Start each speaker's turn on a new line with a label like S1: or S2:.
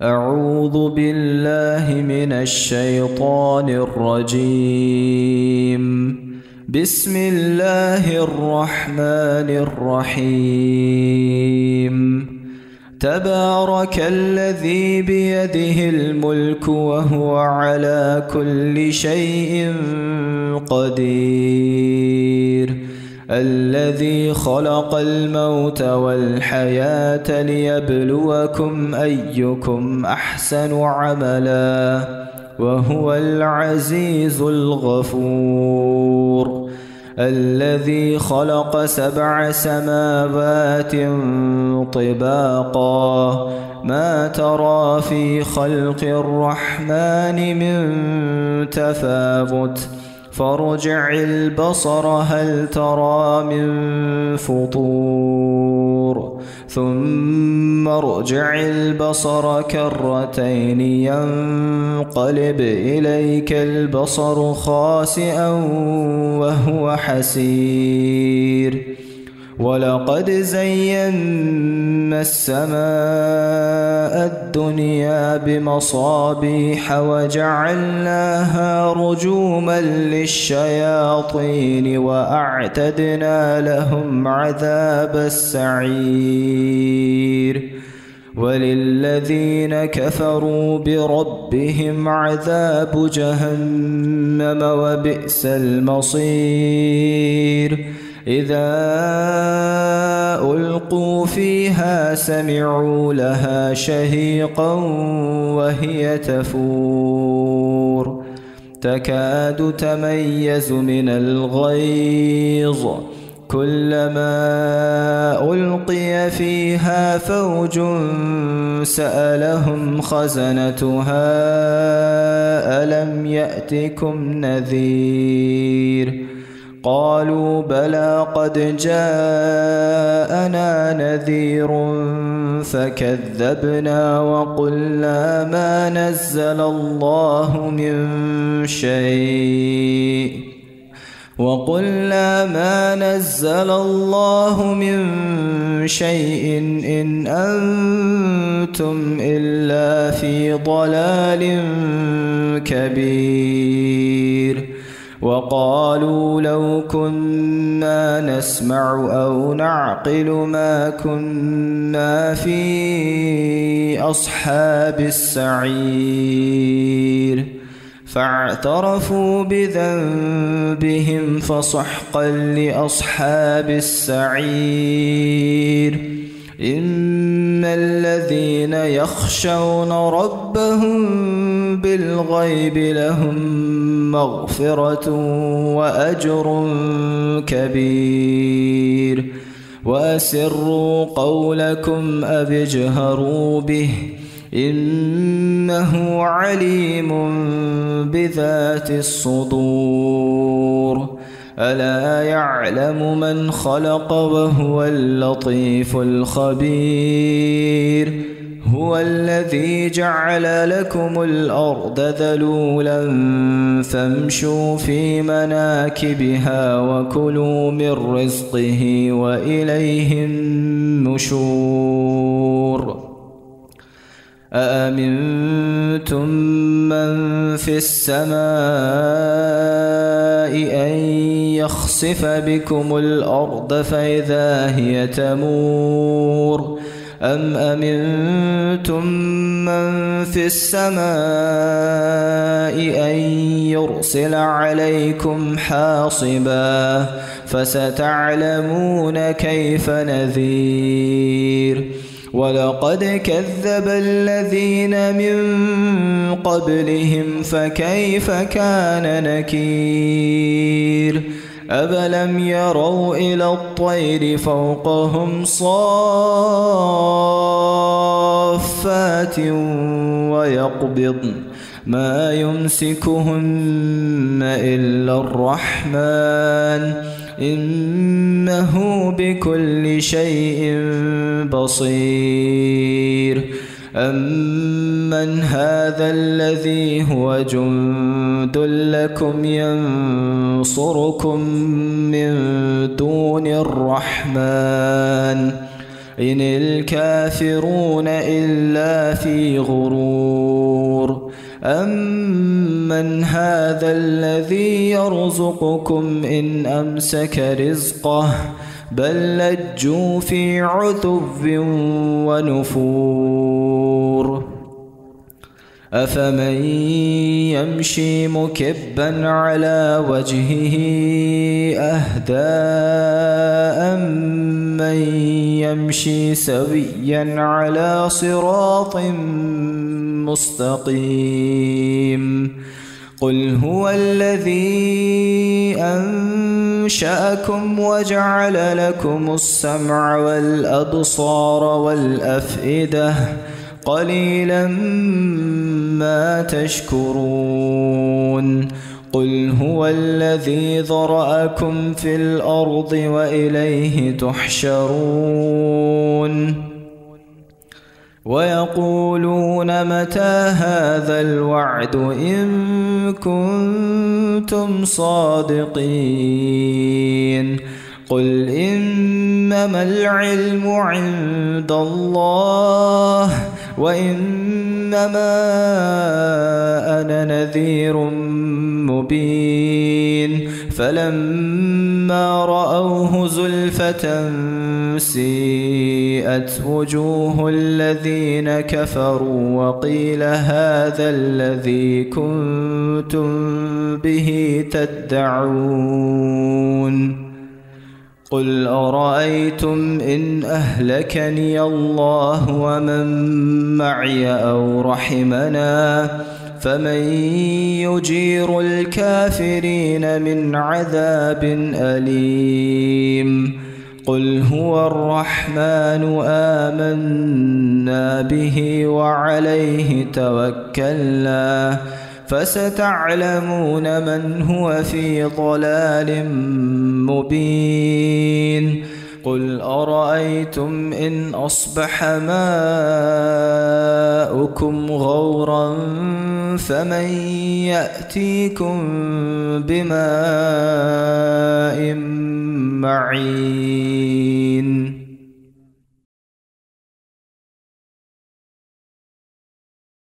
S1: أعوذ بالله من الشيطان الرجيم. بسم الله الرحمن الرحيم. تبارك الذي بيده الملك وهو على كل شيء قدير. الذي خلق الموت والحياة ليبلوكم أيكم أحسن عملا وهو العزيز الغفور. الذي خلق 7 سماوات طباقا ما ترى في خلق الرحمن من تفاوت فارجع البصر هل ترى من فطور ثم ارجع البصر كرتين ينقلب إليك البصر خاسئا وهو حسير. ولقد زينا السماء الدنيا بمصابيح وجعلناها رجوما للشياطين وأعتدنا لهم عذاب السعير. وللذين كفروا بربهم عذاب جهنم وبئس المصير. إذا ألقوا فيها سمعوا لها شهيقا وهي تفور تكاد تميز من الغيظ كلما ألقي فيها فوج سألهم خزنتها ألم يأتكم نذير قالوا بلى قد جاءنا نذير فكذبنا وقلنا ما نزل الله من شيء إن أنتم إلا في ضلال كبير. وقالوا لو كنا نسمع أو نعقل ما كنا في أصحاب السعير. فاعترفوا بذنبهم فسحقا لأصحاب السعير. إن الذين يخشون ربهم بالغيب لهم مغفرة وأجر كبير. وأسروا قولكم أو اجهروا به إنه عليم بذات الصدور. ألا يعلم من خلق وهو اللطيف الخبير. هو الذي جعل لكم الأرض ذلولا فامشوا في مناكبها وكلوا من رزقه وإليه النشور. أأمنتم من في السماء أن يخسف بكم الأرض فإذا هي تمور أم أمنتم من في السماء أن يرسل عليكم حاصبا فستعلمون كيف نذير. ولقد كذب الذين من قبلهم فكيف كان نكير. أفلم يروا إلى الطير فوقهم صافات ويقبضن ما يمسكهن إلا الرحمن إنه بكل شيء بصير. أمن هذا الذي هو جند لكم ينصركم من دون الرحمن إن الكافرون إلا في غرور أمن هذا الذي يرزقكم إن أمسك رزقه بل لجوا في عتب ونفور أفمن يمشي مكبا على وجهه أهدى أمن يمشي سويا على صراط مستقيم قل هو الذي أنشأكم وجعل لكم السمع والأبصار والأفئدة قليلا ما تشكرون قل هو الذي ذرأكم في الأرض وإليه تحشرون ويقولون متى هذا الوعد إن كنتم صادقين قل إنما العلم عند الله وإنما أنا نذير مبين فلما رأوه زلفة سيئت وجوه الذين كفروا وقيل هذا الذي كنتم به تدعون قل أرأيتم إن أهلكني الله ومن معي أو رحمنا فمن يجير الكافرين من عذاب أليم قل هو الرحمن آمنا به وعليه توكلنا فستعلمون من هو في ضلال مبين قل أرأيتم إن أصبح ماؤكم غورا فمن يأتيكم بماء معين